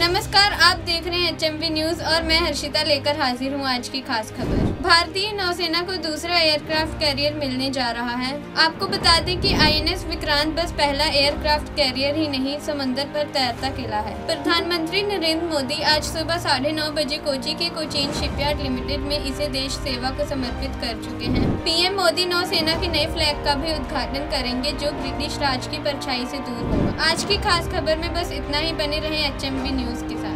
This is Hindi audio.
नमस्कार, आप देख रहे हैं HMV न्यूज और मैं हर्षिता लेकर हाजिर हूं आज की खास खबर। भारतीय नौसेना को दूसरा एयरक्राफ्ट कैरियर मिलने जा रहा है। आपको बता दें कि INS विक्रांत बस पहला एयरक्राफ्ट कैरियर ही नहीं, समंदर पर तैरता किला है। प्रधानमंत्री नरेंद्र मोदी आज सुबह 9:30 बजे कोची के कोचीन शिपयार्ड लिमिटेड में इसे देश सेवा को समर्पित कर चुके हैं। PM मोदी नौसेना के नए फ्लैग का भी उद्घाटन करेंगे, जो ब्रिटिश राज की परछाई से दूर होगा। आज की खास खबर में बस इतना ही। बने रहे HMV न्यूज के